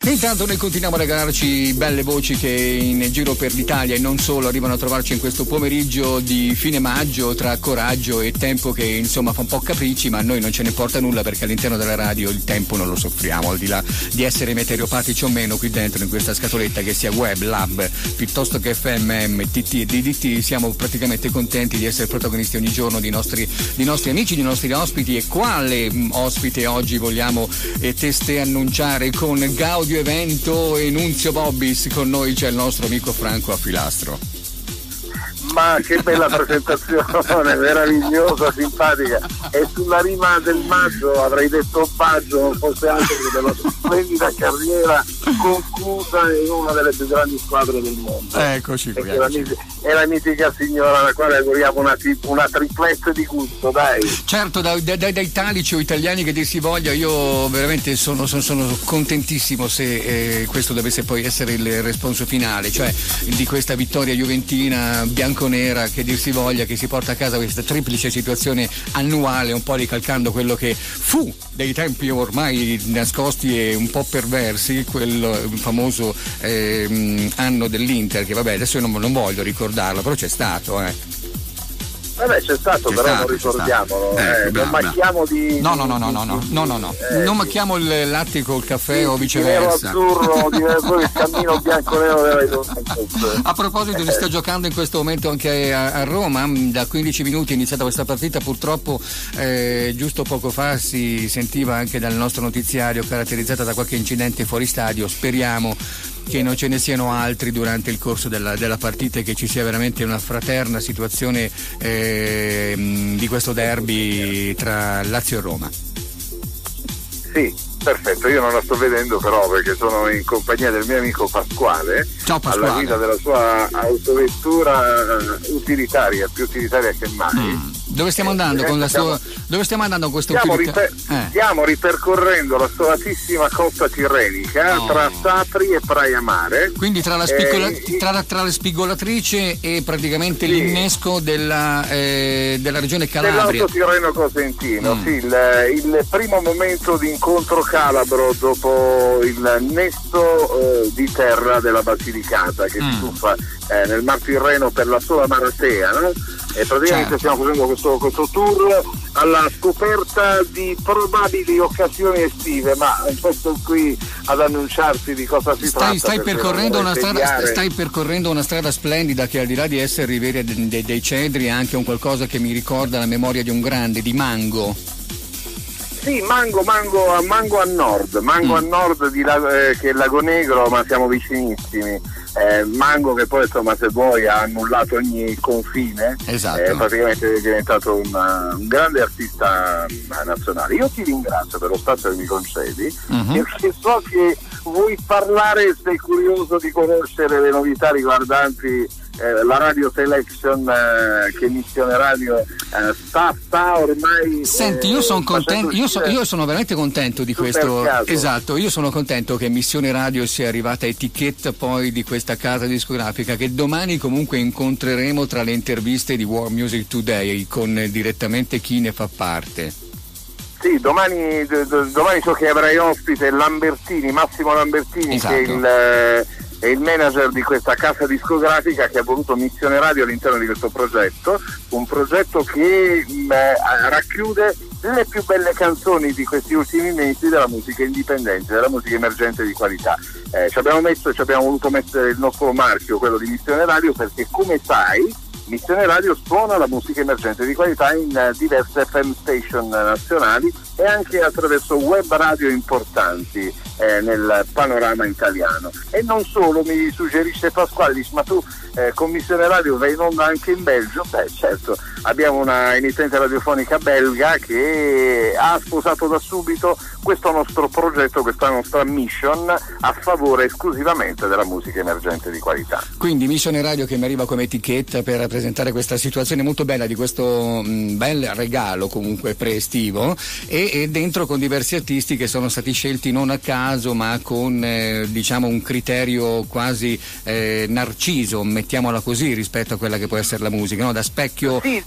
Intanto noi continuiamo a regalarci belle voci che in giro per l'Italia e non solo arrivano a trovarci in questo pomeriggio di fine maggio tra coraggio e tempo che insomma fa un po' capricci, ma a noi non ce ne importa nulla perché all'interno della radio il tempo non lo soffriamo, al di là di essere meteoropatici o meno qui dentro in questa scatoletta, che sia web, lab, piuttosto che FM, TT e DDT, siamo praticamente contenti di essere protagonisti ogni giorno di nostri amici, di nostri ospiti. E quale ospite oggi vogliamo teste annunciare con Gaudio Evento e Nunzio Bobbis? Con noi c'è il nostro amico Franco Affilastro. Ma che bella presentazione, meravigliosa, simpatica. E sulla rima del maggio avrei detto Baggio, non fosse altro che della splendida carriera conclusa in una delle più grandi squadre del mondo. Eccoci qui. È la mitica signora alla quale auguriamo una triplette di gusto, dai. Certo, dai italici o italiani che dir si voglia, io veramente sono contentissimo se questo dovesse poi essere il responso finale, cioè di questa vittoria juventina bianconera, che dir si voglia, che si porta a casa questa triplice situazione annuale, un po' ricalcando quello che fu dei tempi ormai nascosti e un po' perversi, quel famoso anno dell'Inter, che vabbè adesso io non voglio ricordarlo, però c'è stato Vabbè, c'è stato, però non ricordiamolo. Non macchiamo di. No. Non macchiamo il latte col caffè o viceversa. Azzurro, il cammino bianco-nero della Juventus. A proposito, si sta giocando in questo momento anche a Roma. Da 15 minuti è iniziata questa partita. Purtroppo, giusto poco fa si sentiva anche dal nostro notiziario caratterizzata da qualche incidente fuori stadio. Speriamo che non ce ne siano altri durante il corso della partita e che ci sia veramente una fraterna situazione di questo derby tra Lazio e Roma. Sì, perfetto, io non la sto vedendo però perché sono in compagnia del mio amico Pasquale. Ciao Pasquale. Alla guida della sua autovettura utilitaria, più utilitaria che mai. Dove stiamo andando con dove stiamo andando con questo Stiamo ripercorrendo la stolatissima costa tirrenica tra Sapri e Praia Mare. Quindi tra la spigolatrice e praticamente l'innesco della regione Calabria. Dell'Alto Tirreno Cosentino, sì, il primo momento di incontro calabro dopo il nesto di terra della Basilicata che si tuffa nel Mar Tirreno per la sola Maratea, no? E praticamente stiamo facendo questo tour alla scoperta di probabili occasioni estive, ma questo qui ad annunciarsi di cosa si tratta. Stai percorrendo una strada splendida che, al di là di essere Riviera dei Cedri, è anche un qualcosa che mi ricorda la memoria di un grande, di Mango. Sì, Mango a nord, a nord che è Lago Negro, ma siamo vicinissimi. Mango che poi insomma, se vuoi, ha annullato ogni confine, esatto. Praticamente è diventato un grande artista nazionale. Io ti ringrazio per lo spazio che mi concedi, perché so che vuoi parlare, sei curioso di conoscere le novità riguardanti la radio selection che Missione Radio sta ormai. Senti, io sono contento, io sono veramente contento di questo. Esatto, io sono contento che Missione Radio sia arrivata etichetta poi di questa casa discografica, che domani comunque incontreremo tra le interviste di World Music Today con direttamente chi ne fa parte. Sì, domani so che avrai ospite Massimo Lambertini, esatto, che è il manager di questa casa discografica che ha voluto Missione Radio all'interno di questo progetto, un progetto che racchiude le più belle canzoni di questi ultimi mesi della musica indipendente, della musica emergente di qualità. Ci abbiamo voluto mettere il nostro marchio, quello di Missione Radio, perché come sai Missione Radio suona la musica emergente di qualità in diverse FM station nazionali e anche attraverso web radio importanti nel panorama italiano. E non solo, mi suggerisce Pasquale, dice: ma tu con Missione Radio vai in onda anche in Belgio? Beh, certo, abbiamo una emittente radiofonica belga che ha sposato da subito questo nostro progetto, questa nostra mission a favore esclusivamente della musica emergente di qualità. Quindi Missione Radio che mi arriva come etichetta per presentare questa situazione molto bella di questo bel regalo comunque pre-estivo e dentro con diversi artisti che sono stati scelti non a caso ma con diciamo un criterio quasi narciso, mettiamola così, rispetto a quella che può essere la musica, no? Da specchio. Sì,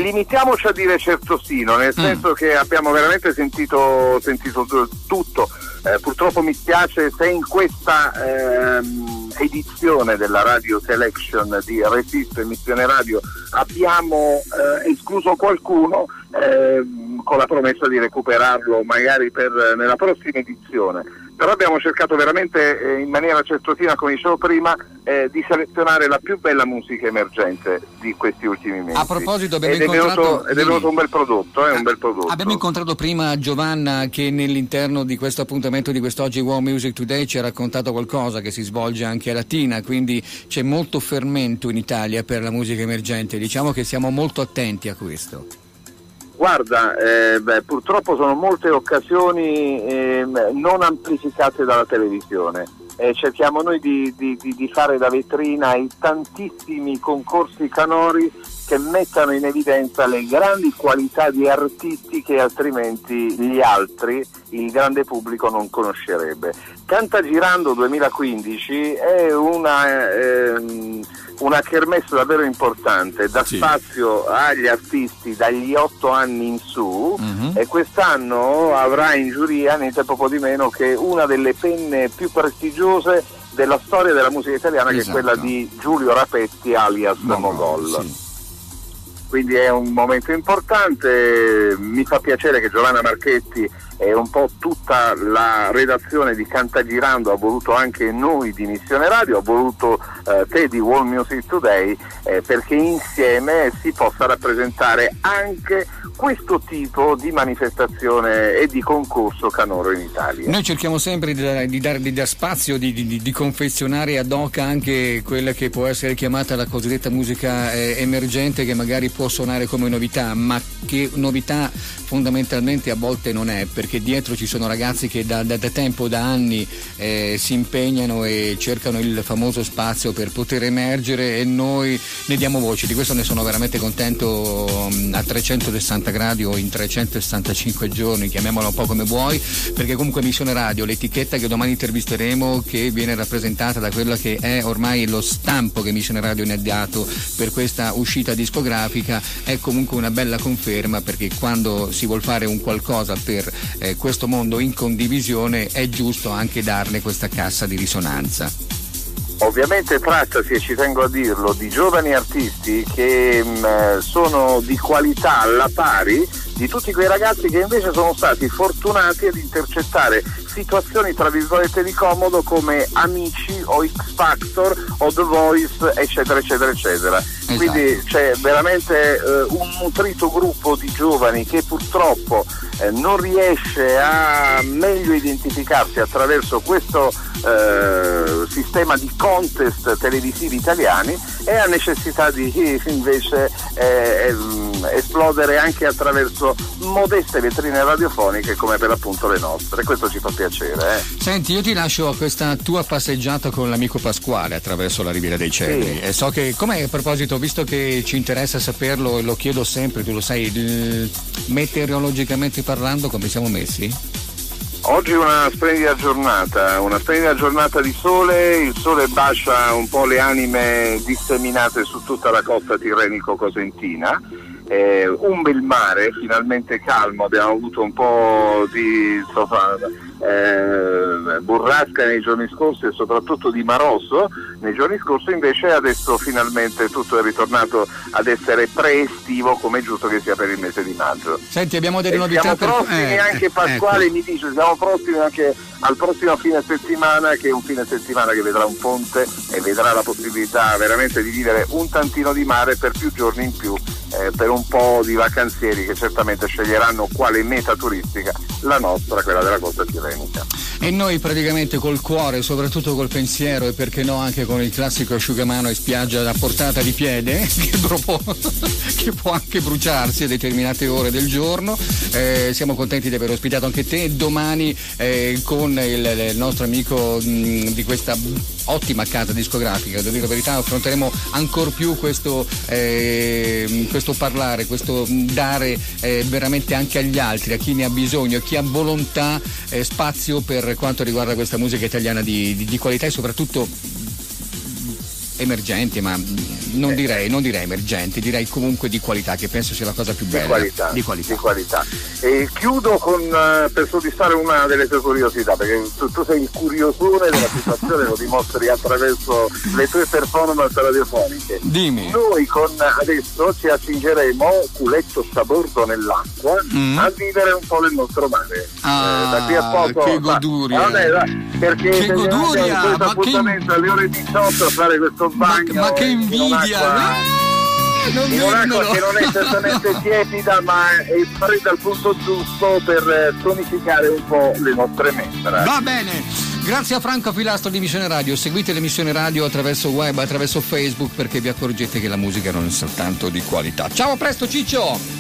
limitiamoci a dire certosino, nel senso che abbiamo veramente sentito tutto. purtroppo mi spiace se in questa edizione della Radio Selection di Resist Missione Radio abbiamo escluso qualcuno, con la promessa di recuperarlo magari nella prossima edizione. Però abbiamo cercato veramente in maniera certosina, come dicevo prima, di selezionare la più bella musica emergente di questi ultimi mesi. A proposito, è venuto un bel prodotto, un bel prodotto. Abbiamo incontrato prima Giovanna che nell'interno di questo appuntamento di quest'oggi Wow Music Today ci ha raccontato qualcosa che si svolge anche a Latina, quindi c'è molto fermento in Italia per la musica emergente, diciamo che siamo molto attenti a questo. Guarda, purtroppo sono molte occasioni non amplificate dalla televisione. Cerchiamo noi di fare da vetrina ai tantissimi concorsi canori che mettano in evidenza le grandi qualità di artisti che altrimenti gli altri, il grande pubblico, non conoscerebbe. Cantagirando 2015 è una kermesse davvero importante, dà spazio agli artisti dagli 8 anni in su, e quest'anno avrà in giuria niente poco di meno che una delle penne più prestigiose della storia della musica italiana, che è quella di Giulio Rapetti alias Mogol. Sì. Quindi è un momento importante, mi fa piacere che Giovanna Marchetti e un po' tutta la redazione di Cantagirando ha voluto anche noi di Missione Radio, ha voluto te di World Music Today, perché insieme si possa rappresentare anche questo tipo di manifestazione e di concorso canoro in Italia. Noi cerchiamo sempre di dar spazio, di confezionare ad hoc anche quella che può essere chiamata la cosiddetta musica emergente, che magari può suonare come novità, ma che novità fondamentalmente a volte non è, perché dietro ci sono ragazzi che da tempo, da anni si impegnano e cercano il famoso spazio per poter emergere, e noi ne diamo voce. Di questo ne sono veramente contento, a 360 gradi o in 365 giorni, chiamiamola un po' come vuoi, perché comunque Missione Radio, l'etichetta che domani intervisteremo, che viene rappresentata da quello che è ormai lo stampo che Missione Radio ne ha dato per questa uscita discografica, è comunque una bella conferma, perché quando si vuol fare un qualcosa per questo mondo in condivisione è giusto anche darle questa cassa di risonanza. Ovviamente trattasi, e ci tengo a dirlo, di giovani artisti che sono di qualità alla pari di tutti quei ragazzi che invece sono stati fortunati ad intercettare situazioni tra virgolette di comodo come Amici o X Factor o The Voice, eccetera eccetera eccetera. Esatto. Quindi c'è veramente un nutrito gruppo di giovani che purtroppo non riesce a meglio identificarsi attraverso questo sistema di contest televisivi italiani, e ha necessità di invece esplodere anche attraverso modeste vetrine radiofoniche come per appunto le nostre. Questo ci fa piacere. Senti, io ti lascio a questa tua passeggiata con l'amico Pasquale attraverso la Riviera dei Cedri, e so che, come a proposito, visto che ci interessa saperlo e lo chiedo sempre, tu lo sai, meteorologicamente parlando come siamo messi? Oggi una splendida giornata di sole, il sole bacia un po' le anime disseminate su tutta la costa tirrenico-cosentina, un bel mare finalmente calmo, abbiamo avuto un po' di burrasca nei giorni scorsi e soprattutto di marosso nei giorni scorsi, invece adesso finalmente tutto è ritornato ad essere pre-estivo, come è giusto che sia per il mese di maggio. Senti, abbiamo delle novità. Siamo prossimi anche, Pasquale mi dice, siamo prossimi anche al prossimo fine settimana, che è un fine settimana che vedrà un ponte e vedrà la possibilità veramente di vivere un tantino di mare per più giorni in più, per un po' di vacanzieri che certamente sceglieranno quale meta turistica, la nostra, quella della costa tirrenica. E noi praticamente col cuore, soprattutto col pensiero, e perché no anche con il classico asciugamano e spiaggia a portata di piede che può anche bruciarsi a determinate ore del giorno, siamo contenti di aver ospitato anche te. Domani con il nostro amico di questa ottima casa discografica, devo dire la verità, affronteremo ancor più questo parlare, questo dare veramente anche agli altri, a chi ne ha bisogno, a chi ha volontà, spazio per quanto riguarda questa musica italiana di qualità e soprattutto emergente, ma non direi emergenti, direi comunque di qualità, che penso sia la cosa più bella. Di qualità. E chiudo per soddisfare una delle tue curiosità, perché tu sei il curiosone della situazione, lo dimostri attraverso le tue performance radiofoniche. Dimmi. Noi adesso ci accingeremo, culetto a bordo nell'acqua, a vivere un po' nel nostro mare. Da qui a poco. Che goduria! Perché che goduria! Questo appuntamento alle ore 18 a fare questo bagno. Ma che invidia! In un'acqua che non è certamente tiepida, ma è fredda al punto giusto per tonificare un po' le nostre membra. Va bene, grazie a Franco Pilastro di Missione Radio. Seguite l'emissione radio attraverso web, attraverso Facebook, perché vi accorgete che la musica non è soltanto di qualità. Ciao, a presto Ciccio!